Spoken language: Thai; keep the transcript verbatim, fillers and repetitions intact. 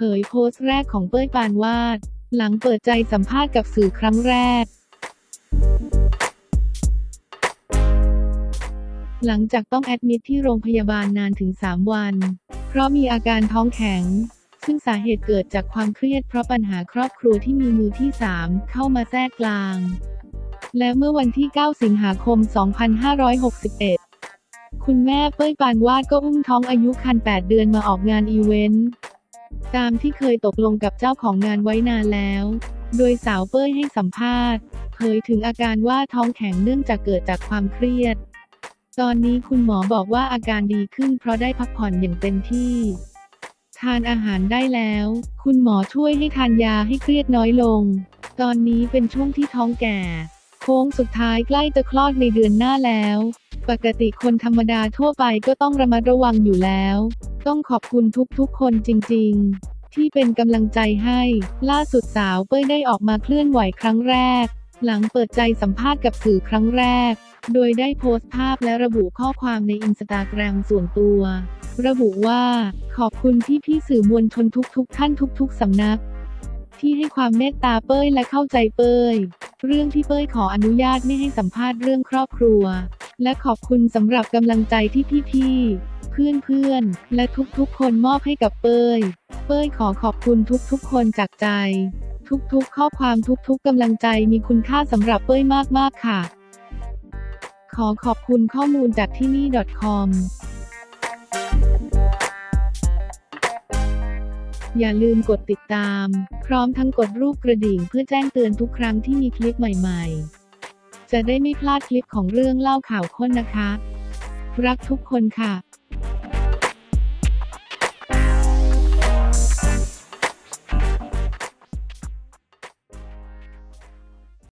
ยโพสต์แรกของเป้ยปานวาดหลังเปิดใจสัมภาษณ์กับสื่อครั้งแรกหลังจากต้องแอดมิทที่โรงพยาบาลนานถึงสามวันเพราะมีอาการท้องแข็งซึ่งสาเหตุเกิดจากความเครียดเพราะปัญหาครอบครัวที่มีมือที่สามเข้ามาแทรกกลางและเมื่อวันที่เก้าสิงหาคมสองพันห้าร้อยหกสิบเอ็ดคุณแม่เป้ยปานวาดก็อุ้มท้องอายุครรภ์แปดเดือนมาออกงานอีเวนต์ตามที่เคยตกลงกับเจ้าของงานไว้นานแล้วโดยสาวเป้ยให้สัมภาษณ์เผยถึงอาการว่าท้องแข็งเนื่องจากเกิดจากความเครียดตอนนี้คุณหมอบอกว่าอาการดีขึ้นเพราะได้พักผ่อนอย่างเต็มที่ทานอาหารได้แล้วคุณหมอช่วยให้ทานยาให้เครียดน้อยลงตอนนี้เป็นช่วงที่ท้องแก่โค้งสุดท้ายใกล้จะคลอดในเดือนหน้าแล้วปกติคนธรรมดาทั่วไปก็ต้องระมัดระวังอยู่แล้วต้องขอบคุณทุกๆคนจริงๆที่เป็นกำลังใจให้ล่าสุดสาวเป้ยได้ออกมาเคลื่อนไหวครั้งแรกหลังเปิดใจสัมภาษณ์กับสื่อครั้งแรกโดยได้โพสต์ภาพและระบุข้อความในอินสตาแกรมส่วนตัวระบุว่าขอบคุณพี่พี่สื่อมวลชนทุกๆท่านทุกๆสำนักที่ให้ความเมตตาเป้ยและเข้าใจเป้ยเรื่องที่เป้ยขออนุญาตไม่ให้สัมภาษณ์เรื่องครอบครัวและขอบคุณสำหรับกำลังใจที่พี่ๆเพื่อนๆและทุกๆคนมอบให้กับเป้ยเป้ยขอขอบคุณทุกๆคนจากใจทุกๆข้อความทุกๆกำลังใจมีคุณค่าสำหรับเป้ยมากๆค่ะขอขอบคุณข้อมูลจากที่นี่ .com อย่าลืมกดติดตามพร้อมทั้งกดรูปกระดิ่งเพื่อแจ้งเตือนทุกครั้งที่มีคลิปใหม่ๆจะได้ไม่พลาดคลิปของเรื่องเล่าข่าวข้นนะคะรักทุกคนค่ะ